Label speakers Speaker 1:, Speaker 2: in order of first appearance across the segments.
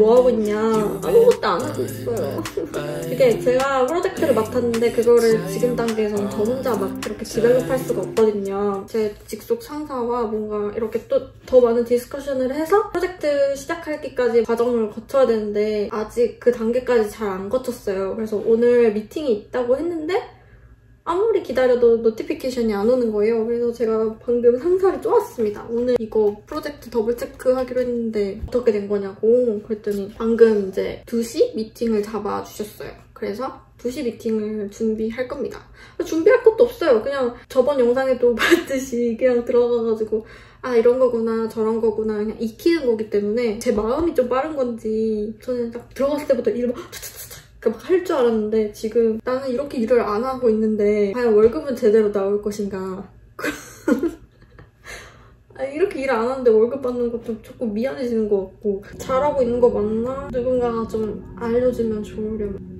Speaker 1: 뭐하고 있냐. 아무것도 안 하고 있어요. 이게 제가 프로젝트를 맡았는데 그거를 지금 단계에서는 저 혼자 막 이렇게 디벨롭할 수가 없거든요. 제 직속 상사와 뭔가 이렇게 또 더 많은 디스커션을 해서 프로젝트 시작하기까지 과정을 거쳐야 되는데 아직 그 단계까지 잘 안 거쳤어요. 그래서 오늘 미팅이 있다고 했는데 아무리 기다려도 노티피케이션이 안 오는 거예요. 그래서 제가 방금 상사를 쪼았습니다. 오늘 이거 프로젝트 더블 체크하기로 했는데 어떻게 된 거냐고 그랬더니 방금 이제 2시 미팅을 잡아주셨어요. 그래서 2시 미팅을 준비할 겁니다. 준비할 것도 없어요. 그냥 저번 영상에도 봤듯이 그냥 들어가가지고 아 이런 거구나 저런 거구나 그냥 익히는 거기 때문에 제 마음이 좀 빠른 건지 저는 딱 들어갔을 때부터 일을 막 막 할 줄 알았는데 지금 나는 이렇게 일을 안 하고 있는데 과연 월급은 제대로 나올 것인가. 이렇게 일을 안 하는데 월급 받는 것도 조금 미안해지는 것 같고 잘하고 있는 거 맞나? 누군가가 좀 알려주면 좋으려면.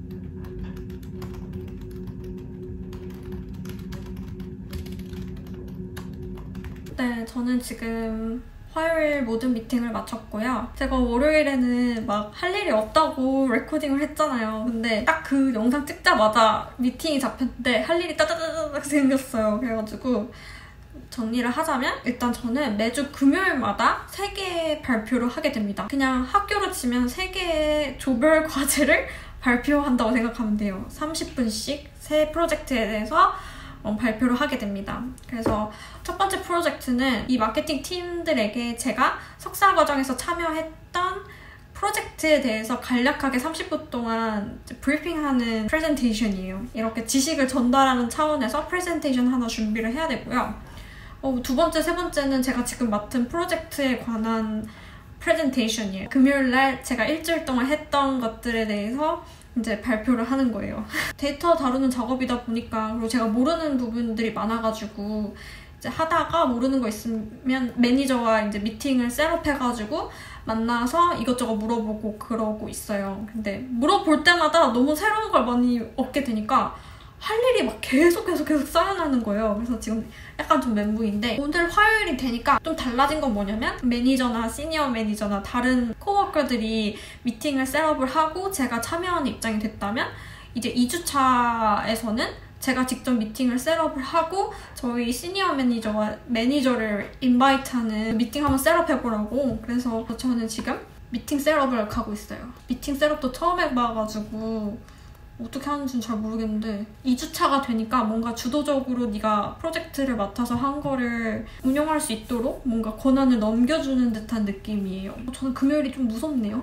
Speaker 1: 네, 저는 지금 화요일 모든 미팅을 마쳤고요. 제가 월요일에는 막 할 일이 없다고 레코딩을 했잖아요. 근데 딱 그 영상 찍자마자 미팅이 잡혔는데 할 일이 따다다닥 생겼어요. 그래가지고 정리를 하자면 일단 저는 매주 금요일마다 3개의 발표를 하게 됩니다. 그냥 학교로 치면 3개의 조별 과제를 발표한다고 생각하면 돼요. 30분씩 3 프로젝트에 대해서 발표를 하게 됩니다. 그래서 첫 번째 프로젝트는 이 마케팅 팀들에게 제가 석사 과정에서 참여했던 프로젝트에 대해서 간략하게 30분 동안 브리핑하는 프레젠테이션이에요. 이렇게 지식을 전달하는 차원에서 프레젠테이션 하나 준비를 해야 되고요. 두 번째, 세 번째는 제가 지금 맡은 프로젝트에 관한 프레젠테이션이에요. 금요일날 제가 일주일 동안 했던 것들에 대해서 이제 발표를 하는 거예요. 데이터 다루는 작업이다 보니까 그리고 제가 모르는 부분들이 많아가지고 이제 하다가 모르는 거 있으면 매니저와 이제 미팅을 셋업해가지고 만나서 이것저것 물어보고 그러고 있어요. 근데 물어볼 때마다 너무 새로운 걸 많이 얻게 되니까 할 일이 막 계속 쌓여나는 거예요. 그래서 지금 약간 좀 멘붕인데 오늘 화요일이 되니까 좀 달라진 건 뭐냐면 매니저나 시니어 매니저나 다른 코워커들이 미팅을 셋업을 하고 제가 참여하는 입장이 됐다면 이제 2주차에서는 제가 직접 미팅을 셋업을 하고 저희 시니어 매니저와 매니저를 인바이트하는 미팅 한번 셋업해보라고. 그래서 저는 지금 미팅 셋업을 가고 있어요. 미팅 셋업도 처음 해봐가지고 어떻게 하는지는 잘 모르겠는데 2주차가 되니까 뭔가 주도적으로 네가 프로젝트를 맡아서 한 거를 운영할 수 있도록 뭔가 권한을 넘겨주는 듯한 느낌이에요. 저는 금요일이 좀 무섭네요.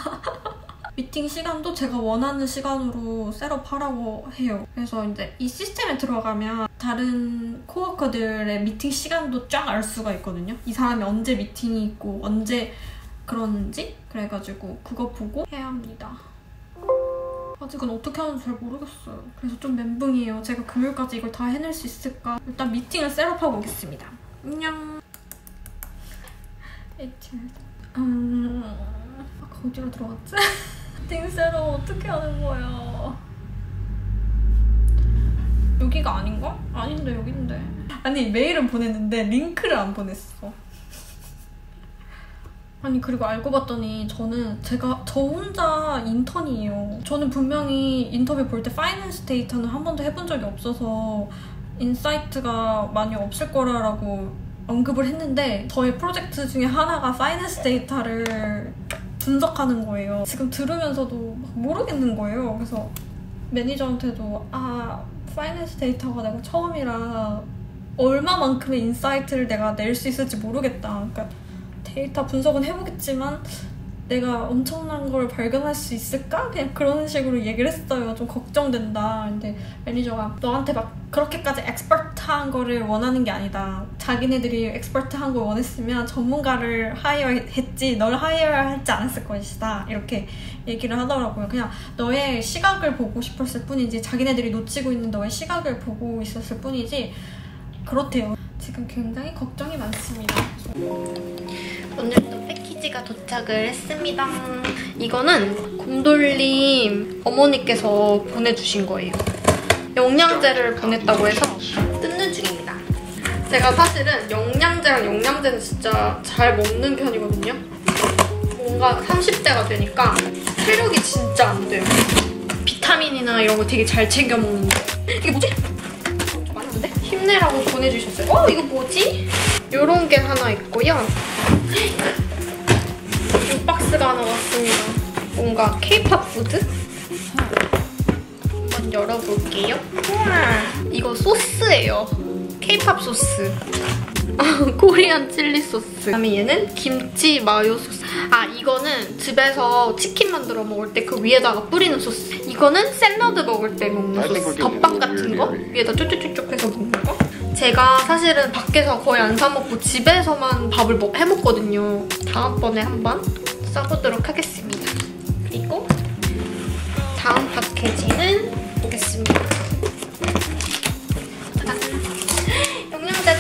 Speaker 1: 미팅 시간도 제가 원하는 시간으로 셋업하라고 해요. 그래서 이제 이 시스템에 들어가면 다른 코워커들의 미팅 시간도 쫙 알 수가 있거든요. 이 사람이 언제 미팅이 있고 언제 그러는지 그래가지고 그거 보고 해야 합니다. 아직은 어떻게 하는지 잘 모르겠어요. 그래서 좀 멘붕이에요. 제가 금요일까지 이걸 다 해낼 수 있을까? 일단 미팅을 셋업하고 오겠습니다. 안녕. 아까 어디로 들어갔지? 미팅 셋업 어떻게 하는 거야? 여기가 아닌가? 아닌데 여긴데. 아니 메일은 보냈는데 링크를 안 보냈어. 아니 그리고 알고 봤더니 저 혼자 인턴이에요. 저는 분명히 인터뷰 볼 때 파이낸스 데이터는 한 번도 해본 적이 없어서 인사이트가 많이 없을 거라고 언급을 했는데 저의 프로젝트 중에 하나가 파이낸스 데이터를 분석하는 거예요. 지금 들으면서도 막 모르겠는 거예요. 그래서 매니저한테도 파이낸스 데이터가 내가 처음이라 얼마만큼의 인사이트를 내가 낼 수 있을지 모르겠다. 그러니까 데이터 분석은 해보겠지만 내가 엄청난 걸 발견할 수 있을까? 그냥 그런 식으로 얘기를 했어요. 좀 걱정된다. 근데 매니저가 너한테 막 그렇게까지 엑스퍼트한 거를 원하는 게 아니다. 자기네들이 엑스퍼트한 걸 원했으면 전문가를 하이어했지 널 하이어하지 않았을 것이다. 이렇게 얘기를 하더라고요. 그냥 너의 시각을 보고 싶었을 뿐이지 자기네들이 놓치고 있는 너의 시각을 보고 있었을 뿐이지 그렇대요. 지금 굉장히 걱정이 많습니다. 오늘도 패키지가 도착을 했습니다. 이거는 곰돌림 어머니께서 보내주신 거예요. 영양제를 보냈다고 해서 뜯는 중입니다. 제가 사실은 영양제는 진짜 잘 먹는 편이거든요. 뭔가 30대가 되니까 체력이 진짜 안 돼요. 비타민이나 이런 거 되게 잘 챙겨 먹는데. 이게 뭐지? 좀 많이 없는데? 힘내라고 보내주셨어요. 이거 뭐지? 요런 게 하나 있고요. 이 박스가 하나 왔습니다. 뭔가 케이팝 푸드? 한번 열어볼게요. 우와, 이거 소스예요. 케이팝 소스. 코리안 칠리 소스. 그다음에 얘는 김치 마요 소스. 이거는 집에서 치킨 만들어 먹을 때 그 위에다가 뿌리는 소스. 이거는 샐러드 먹을 때 먹는 소스. 덮밥 같은 거 위에다 쭉쭉쭉쭉 해서 먹는 거. 제가 사실은 밖에서 거의 안 사 먹고 집에서만 밥을 해먹거든요. 다음번에 한번 써보도록 하겠습니다. 그리고 다음 패키지는 보겠습니다. 짜잔. 영양제다.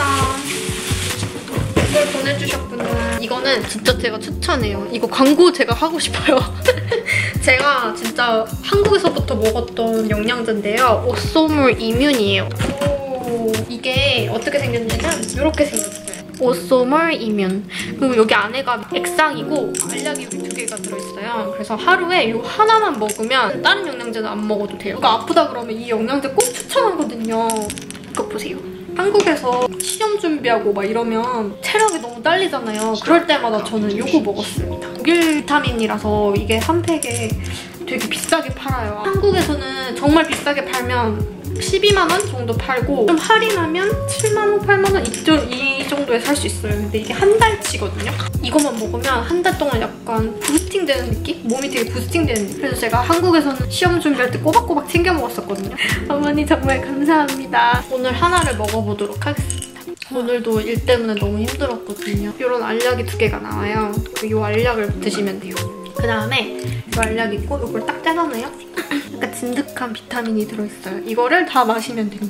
Speaker 1: 이걸 보내주셨구나. 이거는 진짜 제가 추천해요. 이거 광고 제가 하고 싶어요. 제가 진짜 한국에서부터 먹었던 영양제인데요. 오쏘물 이뮨이에요. 이게 어떻게 생겼냐면 이렇게 생겼어요. 오쏘물 이뮨. 그리고 여기 안에가 액상이고 알약이 여기 2개가 들어있어요. 그래서 하루에 이 하나만 먹으면 다른 영양제는 안 먹어도 돼요. 이거 아프다 그러면 이 영양제 꼭 추천하거든요. 이거 보세요. 한국에서 시험 준비하고 막 이러면 체력이 너무 딸리잖아요. 그럴 때마다 저는 이거 먹었습니다. 독일 비타민이라서 이게 한 팩에 되게 비싸게 팔아요. 한국에서는 정말 비싸게 팔면 12만 원 정도 팔고 좀 할인하면 7만 원, 8만 원 이 정도에 살 수 있어요. 근데 이게 한 달치거든요. 이것만 먹으면 한 달 동안 약간 부스팅 되는 느낌? 몸이 되게 부스팅 되는 느낌. 그래서 제가 한국에서는 시험 준비할 때 꼬박꼬박 챙겨 먹었었거든요. 어머니 정말 감사합니다. 오늘 하나를 먹어보도록 하겠습니다. 오늘도 일 때문에 너무 힘들었거든요. 이런 알약이 2개가 나와요. 이 알약을 드시면 돼요. 그 다음에 이 알약 있고 이걸 딱 떼잖아요. 약간 진득한 비타민이 들어있어요. 이거를 다 마시면 됩니다.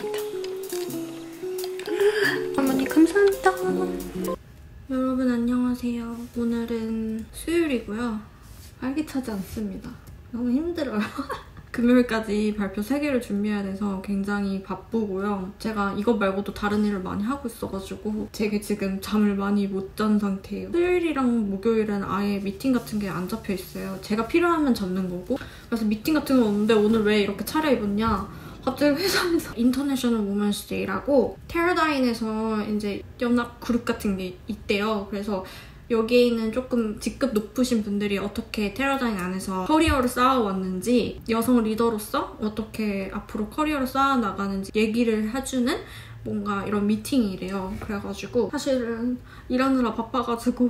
Speaker 1: 어머니 감사합니다. 여러분 안녕하세요. 오늘은 수요일이고요. 활기차지 않습니다. 너무 힘들어요. 금요일까지 발표 3개를 준비해야 돼서 굉장히 바쁘고요. 제가 이것 말고도 다른 일을 많이 하고 있어가지고 되게 지금 잠을 많이 못 잔 상태예요. 수요일이랑 목요일은 아예 미팅 같은 게 안 잡혀 있어요. 제가 필요하면 잡는 거고. 그래서 미팅 같은 거 없는데 오늘 왜 이렇게 차려입었냐? 갑자기 회사에서 인터내셔널 우먼스 데이라고 테러다인에서 이제 연합 그룹 같은 게 있대요. 그래서 여기에 있는 조금 직급 높으신 분들이 어떻게 테러다인 안에서 커리어를 쌓아왔는지, 여성 리더로서 어떻게 앞으로 커리어를 쌓아나가는지 얘기를 해주는 뭔가 이런 미팅이래요. 그래가지고 사실은 일하느라 바빠가지고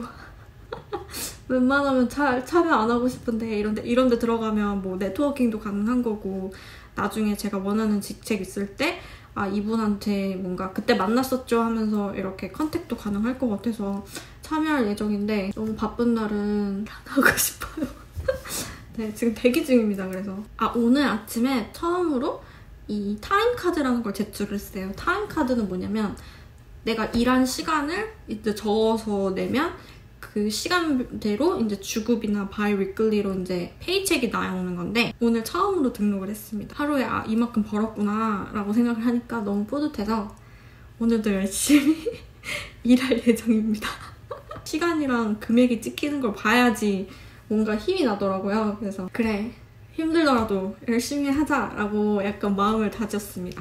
Speaker 1: 웬만하면 참여 안 하고 싶은데 이런 데 들어가면 뭐 네트워킹도 가능한 거고, 나중에 제가 원하는 직책 있을 때 이분한테 뭔가 그때 만났었죠 하면서 이렇게 컨택도 가능할 것 같아서 참여할 예정인데, 너무 바쁜 날은 하고 싶어요. 네, 지금 대기 중입니다. 그래서 오늘 아침에 처음으로 이 타임카드라는 걸 제출했어요. 타임카드는 뭐냐면 내가 일한 시간을 이제 적어서 내면 그 시간대로 이제 주급이나 바이위클리로 이제 페이첵이 나오는 건데, 오늘 처음으로 등록을 했습니다. 하루에 이만큼 벌었구나 라고 생각을 하니까 너무 뿌듯해서 오늘도 열심히 일할 예정입니다. 시간이랑 금액이 찍히는 걸 봐야지 뭔가 힘이 나더라고요. 그래서 그래, 힘들더라도 열심히 하자라고 약간 마음을 다졌습니다.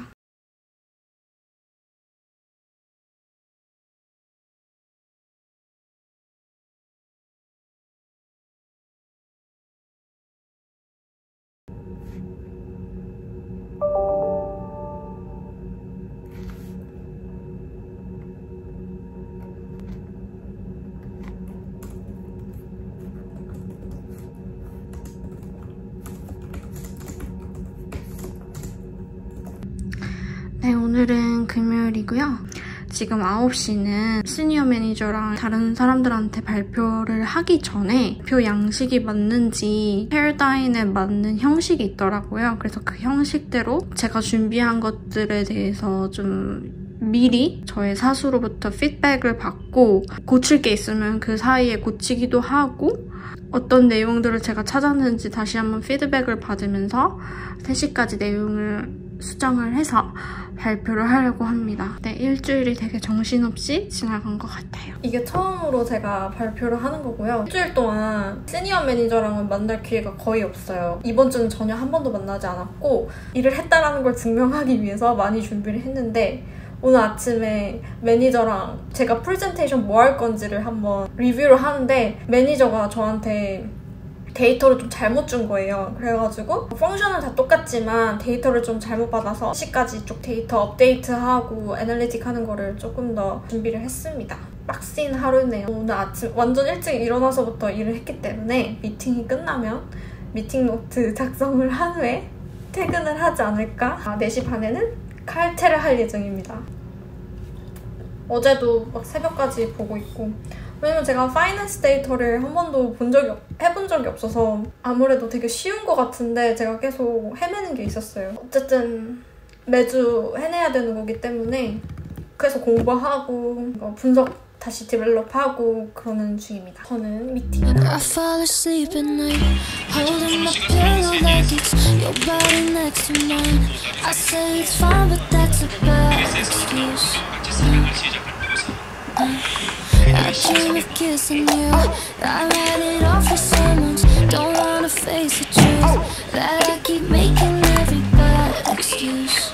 Speaker 1: 네, 오늘은 금요일이고요. 지금 9시는 시니어 매니저랑 다른 사람들한테 발표를 하기 전에 발표 양식이 맞는지 페어다인에 맞는 형식이 있더라고요. 그래서 그 형식대로 제가 준비한 것들에 대해서 좀 미리 저의 사수로부터 피드백을 받고, 고칠 게 있으면 그 사이에 고치기도 하고, 어떤 내용들을 제가 찾았는지 다시 한번 피드백을 받으면서 3시까지 내용을 수정을 해서 발표를 하려고 합니다. 네, 일주일이 되게 정신없이 지나간 것 같아요. 이게 처음으로 제가 발표를 하는 거고요. 일주일 동안 시니어 매니저랑은 만날 기회가 거의 없어요. 이번 주는 전혀 한 번도 만나지 않았고 일을 했다라는 걸 증명하기 위해서 많이 준비를 했는데 오늘 아침에 매니저랑 제가 프레젠테이션 뭐 할 건지를 한번 리뷰를 하는데 매니저가 저한테 데이터를 좀 잘못 준 거예요. 그래가지고 펑션은 다 똑같지만 데이터를 좀 잘못 받아서 10시까지 쪽 데이터 업데이트하고 애널리틱 하는 거를 조금 더 준비를 했습니다. 빡신 하루네요. 오늘 아침 완전 일찍 일어나서부터 일을 했기 때문에 미팅이 끝나면 미팅 노트 작성을 한 후에 퇴근을 하지 않을까? 4시 반에는 칼퇴를 할 예정입니다. 어제도 막 새벽까지 보고 있고 왜냐면 제가 파이낸스 데이터를 한 번도 해본 적이 없어서 아무래도 되게 쉬운 것 같은데 제가 계속 헤매는 게 있었어요. 어쨌든 매주 해내야 되는 거기 때문에 그래서 공부하고 분석 다시 디벨롭하고 그러는 중입니다. 저는 미팅. I fall asleep at night, holding my pillow like it's your body next to mine. I say it's fine, but that's a bad excuse. I dream of kissing you. I write it off for someone. Don't wanna face the truth that I keep making every bad excuse.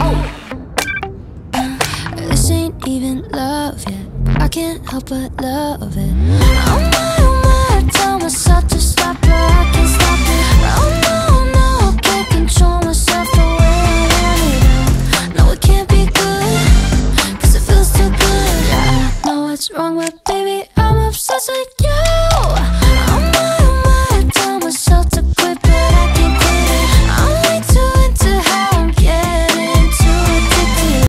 Speaker 1: This ain't even love yet. I can't help but love it. Oh my, I tell myself to stop, but I can't stop it. Oh no, I can't control myself the way I want it. No, it can't be good, 'cause it feels too good. I know what's wrong with